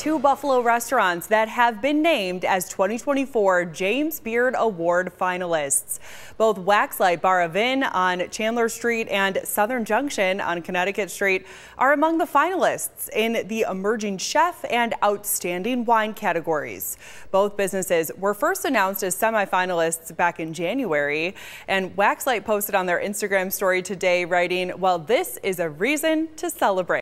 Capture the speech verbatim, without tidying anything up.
two Buffalo restaurants that have been named as twenty twenty-four James Beard Award finalists. Both Waxlight Bar on Chandler Street and Southern Junction on Connecticut Street are among the finalists in the Emerging Chef and Outstanding Wine categories. Both businesses were first announced as semifinalists back in January, and Waxlight posted on their Instagram story today writing, "Well, this is a reason to celebrate."